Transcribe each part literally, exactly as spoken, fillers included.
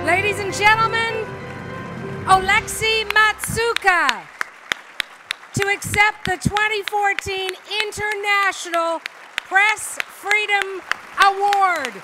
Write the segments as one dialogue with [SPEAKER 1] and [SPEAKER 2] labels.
[SPEAKER 1] Ladies and gentlemen, Oleksiy Matsuka to accept the twenty fourteen International Press Freedom Award.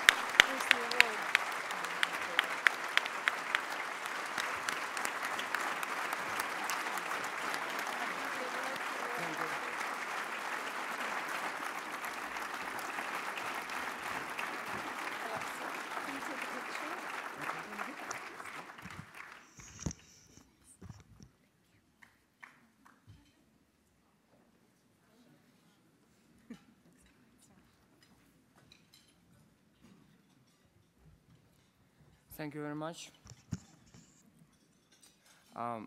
[SPEAKER 2] Thank you very much. Um,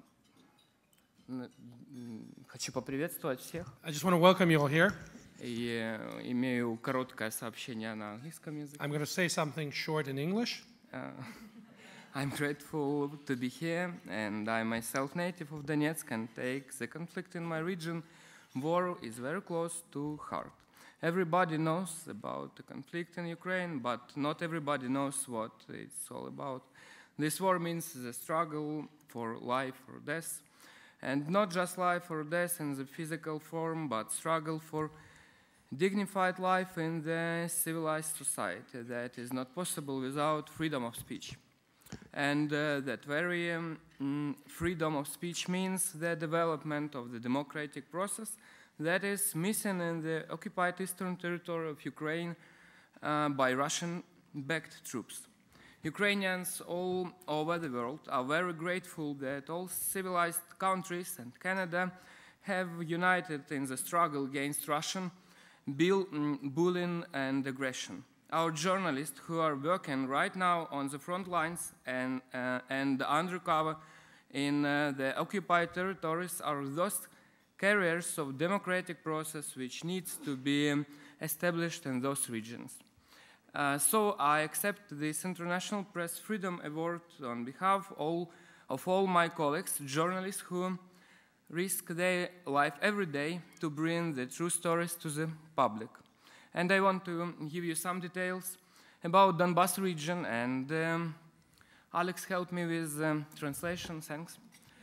[SPEAKER 2] хочу поприветствовать всех.
[SPEAKER 3] I just want to welcome you all here.
[SPEAKER 2] И uh, имею короткое сообщение на английском языке.
[SPEAKER 3] I'm going to say something short in English.
[SPEAKER 2] Uh, I'm grateful to be here, and I myself native of Donetsk and take the conflict in my region. War is very close to heart. Everybody knows about the conflict in Ukraine, but not everybody knows what it's all about. This war means the struggle for life or death, and not just life or death in the physical form, but struggle for dignified life in the civilized society that is not possible without freedom of speech. And uh, that very um, mm, freedom of speech means the development of the democratic process that is missing in the occupied eastern territory of Ukraine uh, by Russian-backed troops. Ukrainians all over the world are very grateful that all civilized countries and Canada have united in the struggle against Russian bullying and aggression. Our journalists who are working right now on the front lines and, uh, and undercover in uh, the occupied territories are those carriers of democratic process which needs to be um, established in those regions. Uh, so I accept this International Press Freedom Award on behalf all, of all my colleagues, journalists who risk their life every day to bring the true stories to the public. And I want to give you some details about Donbas region, and um, Alex helped me with um, translation, thanks.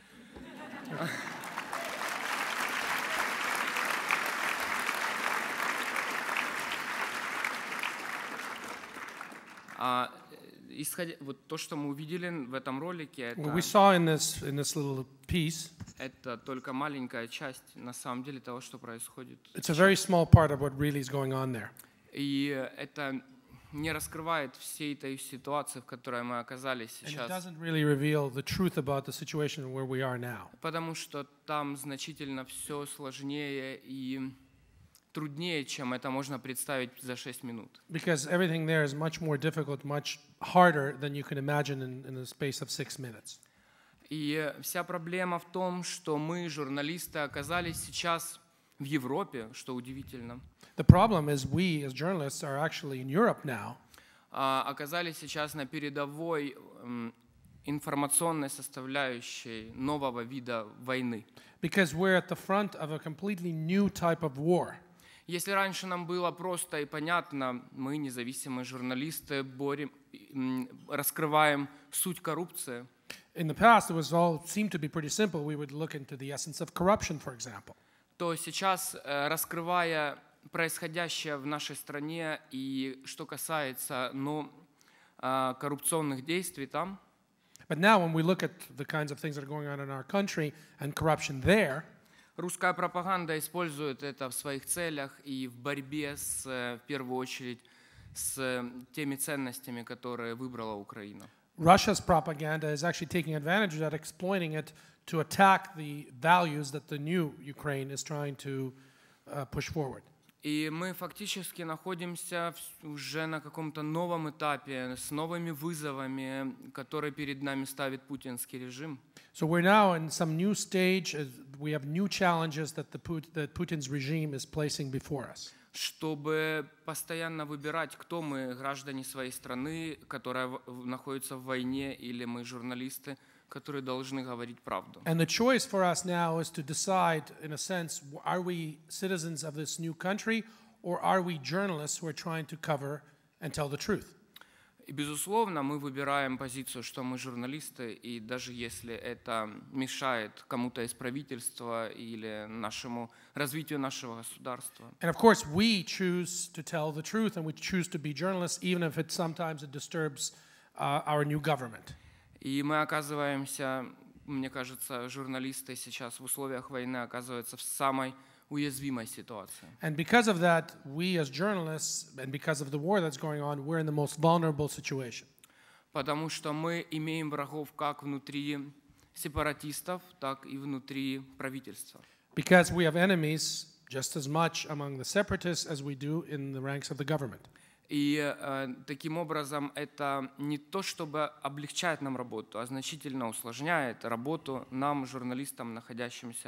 [SPEAKER 2] Uh, исходя, вот то, что мы увидели в этом ролике, это,
[SPEAKER 3] What we saw in this, in this little piece,
[SPEAKER 2] это только маленькая часть, на самом деле, того, что происходит.
[SPEAKER 3] it's a very small part of what really is going on there.
[SPEAKER 2] И это не раскрывает всей той ситуации, в которой мы оказались
[SPEAKER 3] And it
[SPEAKER 2] сейчас.
[SPEAKER 3] doesn't really reveal the truth about the situation where we are now.
[SPEAKER 2] Потому что там значительно все сложнее и труднее, чем это можно представить за шесть минут.
[SPEAKER 3] Because everything there is much more difficult, much harder than you can imagine in, in the space of six minutes.
[SPEAKER 2] И вся проблема в том, что мы, журналисты, оказались сейчас в Европе, что удивительно.
[SPEAKER 3] The problem is we, as journalists, are actually in Europe now.
[SPEAKER 2] Оказались сейчас на передовой информационной составляющей нового вида войны.
[SPEAKER 3] Because we're at the front of a completely new type of war.
[SPEAKER 2] Если раньше нам было просто и понятно, мы, независимые журналисты, борем, раскрываем суть коррупции.
[SPEAKER 3] In the past, it was all seemed to be pretty simple. We would look into the essence of corruption, for example.
[SPEAKER 2] То сейчас, раскрывая происходящее в нашей стране и что касается ну, коррупционных действий там,
[SPEAKER 3] But now, when we look at the kinds of things that are going on in our country and corruption there,
[SPEAKER 2] русская пропаганда использует это в своих целях и в борьбе с, в первую очередь с теми ценностями, которые выбрала Украина.
[SPEAKER 3] Russia's propaganda is actually taking advantage of that, exploiting it to attack the values that the new Ukraine is trying to uh, push forward.
[SPEAKER 2] И мы фактически находимся уже на каком-то новом этапе с новыми вызовами, которые перед нами ставит путинский режим.
[SPEAKER 3] So we're now in some new stage. We have new challenges that the Put that Putin's regime is placing before us.
[SPEAKER 2] Чтобы постоянно выбирать, кто мы, граждане своей страны, которая находится в войне, или мы журналисты, которые должны говорить правду.
[SPEAKER 3] And the choice for us now is to decide, in a sense, are we citizens of this new country, or are we journalists who are trying to cover and tell the truth?
[SPEAKER 2] И, безусловно, мы выбираем позицию, что мы журналисты, и даже если это мешает кому-то из правительства или нашему развитию нашего государства.
[SPEAKER 3] And of course, we choose to tell the truth, and we choose to be journalists, even if it sometimes it disturbs uh, our new government.
[SPEAKER 2] И мы оказываемся, мне кажется, журналисты сейчас в условиях войны оказываются в самой уязвимой ситуации.
[SPEAKER 3] And because of that, we as journalists, and because of the war that's going on, we're in the most vulnerable situation.
[SPEAKER 2] Потому что мы имеем врагов как внутри сепаратистов, так и внутри правительства.
[SPEAKER 3] Because we have enemies just as much among the separatists as we do in the ranks of the government.
[SPEAKER 2] И э, таким образом это не то, чтобы облегчает нам работу, а значительно усложняет работу нам, журналистам, находящимся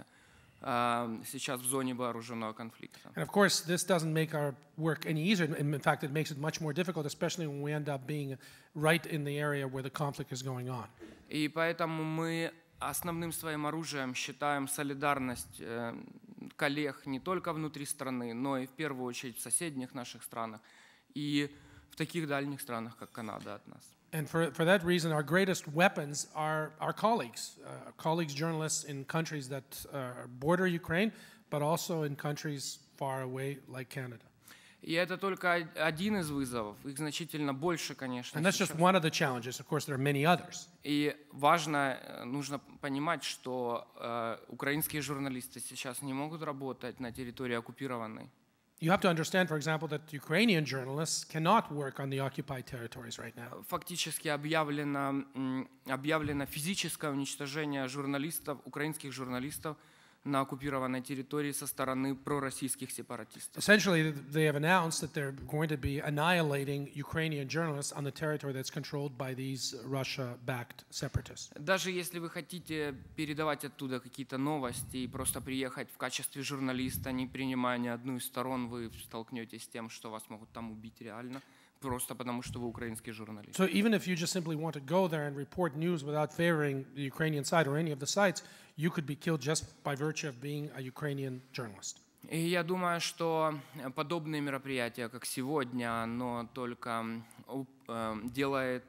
[SPEAKER 2] э, сейчас в зоне вооруженного конфликта.
[SPEAKER 3] And of course, this doesn't make our work any easier. In fact, it makes it much more difficult, especially when we end up being right in the area where the conflict is going on.
[SPEAKER 2] И поэтому мы основным своим оружием считаем солидарность э, коллег не только внутри страны, но и в первую очередь в соседних наших странах и в таких дальних странах, как Канада от нас.
[SPEAKER 3] And for, for that reason, our greatest weapons are our colleagues, uh, colleagues, journalists in countries that uh, border Ukraine, but also in countries far away like Canada.
[SPEAKER 2] И это только один из вызовов, их значительно больше, конечно.
[SPEAKER 3] And that's just one of the challenges. Of course, there are many others.
[SPEAKER 2] И важно, нужно понимать, что э, украинские журналисты сейчас не могут работать на территории оккупированной.
[SPEAKER 3] You have to understand, for example, that Ukrainian journalists cannot work on the occupied territories right now.
[SPEAKER 2] Фактически объявлено, объявлено физическое уничтожение журналистов, украинских журналистов на оккупированной территории со стороны пророссийских сепаратистов.
[SPEAKER 3] Essentially, they have announced that they're going to be annihilating Ukrainian journalists on the territory that's controlled by these Russia-backed separatists.
[SPEAKER 2] Даже если вы хотите передавать оттуда какие-то новости и просто приехать в качестве журналиста, не принимая ни одну из сторон, вы столкнетесь с тем, что вас могут там убить реально, просто потому что вы украинский журналист.
[SPEAKER 3] So even if you just simply want to go there and report news without favoring the Ukrainian side or any of the sides, you could be killed just by virtue of being a Ukrainian journalist.
[SPEAKER 2] И я думаю, что подобные мероприятия, как сегодня, оно только делает,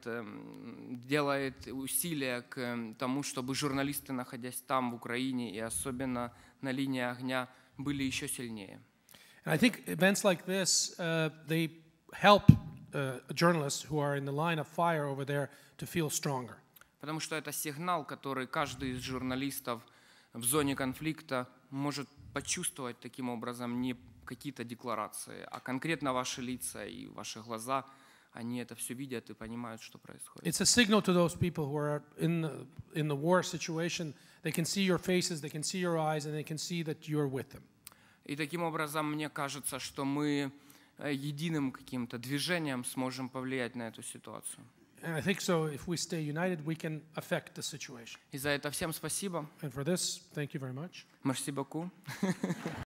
[SPEAKER 2] делает усилия к тому, чтобы журналисты, находясь там, в Украине, и особенно на линии огня, были еще сильнее.
[SPEAKER 3] And I think events like this, uh, they help uh, journalists who are in the line of fire over there to feel stronger.
[SPEAKER 2] Потому что это сигнал, который каждый из журналистов в зоне конфликта может почувствовать таким образом не какие-то декларации, а конкретно ваши лица и ваши глаза, они это все видят и понимают, что происходит.
[SPEAKER 3] It's a signal to those people who are in the, in the war situation. They can see your faces, they can see your eyes, and they can see that you're with them.
[SPEAKER 2] И таким образом, мне кажется, что мы единым каким-то движением сможем повлиять на эту ситуацию.
[SPEAKER 3] And I think so. If we stay united, we can affect the situation.
[SPEAKER 2] И за это всем спасибо.
[SPEAKER 3] And for this, thank you very much.
[SPEAKER 2] Merci beaucoup.